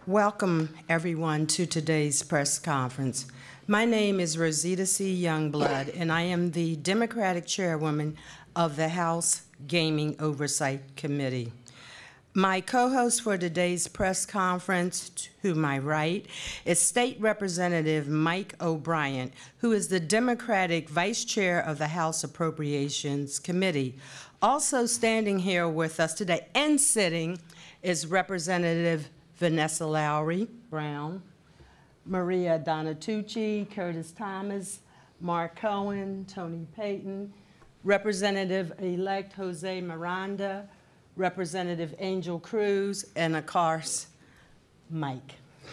Welcome, everyone, to today's press conference. My name is Rosita C. Youngblood, and I am the Democratic Chairwoman of the House Gaming Oversight Committee. My co-host for today's press conference, to my right, is State Representative Mike O'Brien, who is the Democratic Vice Chair of the House Appropriations Committee. Also standing here with us today and sitting is Representative Vanessa Lowry Brown, Maria Donatucci, Curtis Thomas, Mark Cohen, Tony Payton, Representative-elect Jose Miranda, Representative Angel Cruz, and of course, Mike.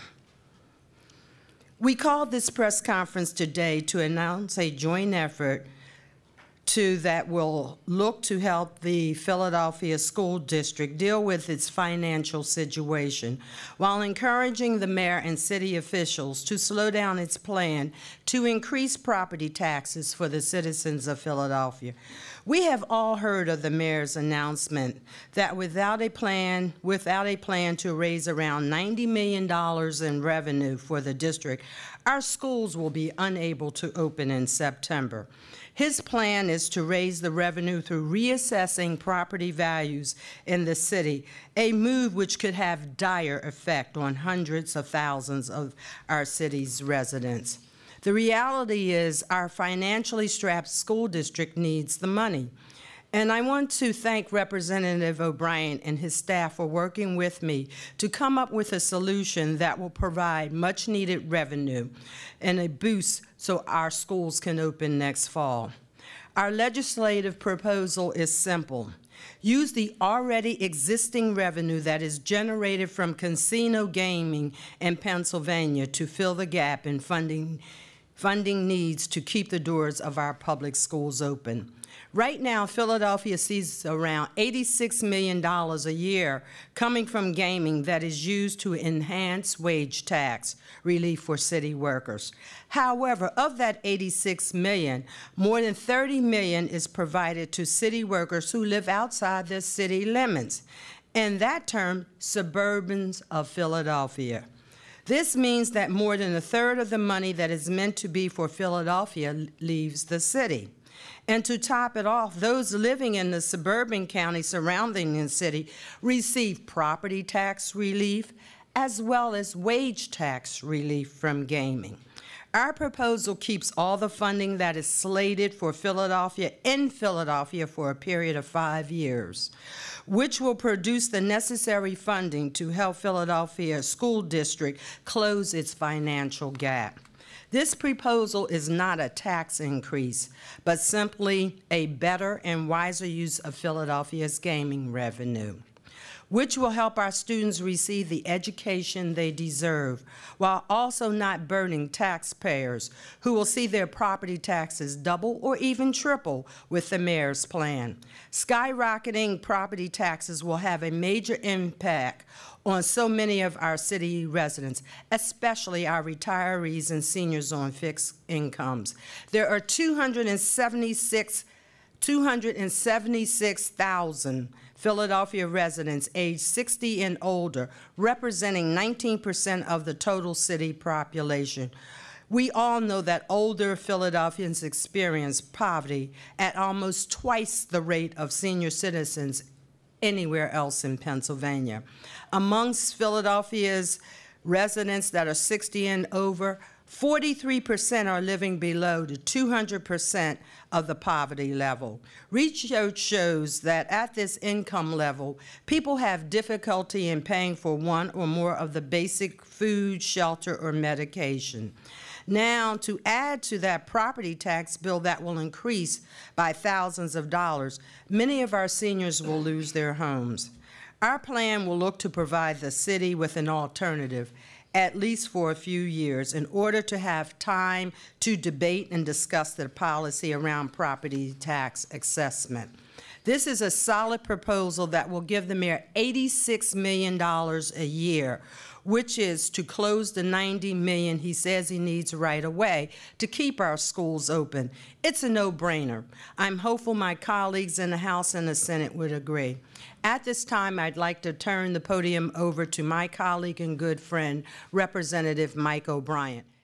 We called this press conference today to announce a joint effort that will look to help the Philadelphia School District deal with its financial situation while encouraging the mayor and city officials to slow down its plan to increase property taxes for the citizens of Philadelphia. We have all heard of the mayor's announcement that without a plan to raise around $90 million in revenue for the district, our schools will be unable to open in September. His plan is to raise the revenue through reassessing property values in the city, a move which could have dire effect on hundreds of thousands of our city's residents. The reality is our financially strapped school district needs the money. And I want to thank Representative O'Brien and his staff for working with me to come up with a solution that will provide much needed revenue and a boost so our schools can open next fall. Our legislative proposal is simple. Use the already existing revenue that is generated from casino gaming in Pennsylvania to fill the gap in funding needs to keep the doors of our public schools open. Right now, Philadelphia sees around $86 million a year coming from gaming that is used to enhance wage tax relief for city workers. However, of that $86 million, more than $30 million is provided to city workers who live outside the city limits. In that term, suburbans of Philadelphia. This means that more than a third of the money that is meant to be for Philadelphia leaves the city. And to top it off, those living in the suburban counties surrounding the city receive property tax relief as well as wage tax relief from gaming. Our proposal keeps all the funding that is slated for Philadelphia in Philadelphia for a period of 5 years, which will produce the necessary funding to help Philadelphia School District close its financial gap. This proposal is not a tax increase, but simply a better and wiser use of Philadelphia's gaming revenue, which will help our students receive the education they deserve, while also not burdening taxpayers who will see their property taxes double or even triple with the mayor's plan. Skyrocketing property taxes will have a major impact on so many of our city residents, especially our retirees and seniors on fixed incomes. There are 276,000 Philadelphia residents aged 60 and older, representing 19% of the total city population. We all know that older Philadelphians experience poverty at almost twice the rate of senior citizens anywhere else in Pennsylvania. Amongst Philadelphia's residents that are 60 and over, 43% are living below the 200% of the poverty level. Research shows that at this income level, people have difficulty in paying for one or more of the basic food, shelter, or medication. Now, to add to that property tax bill that will increase by thousands of dollars, many of our seniors will lose their homes. Our plan will look to provide the city with an alternative, at least for a few years, in order to have time to debate and discuss the policy around property tax assessment. This is a solid proposal that will give the mayor $86 million a year, which is to close the $90 million he says he needs right away to keep our schools open. It's a no-brainer. I'm hopeful my colleagues in the House and the Senate would agree. At this time, I'd like to turn the podium over to my colleague and good friend, Representative Mike O'Brien.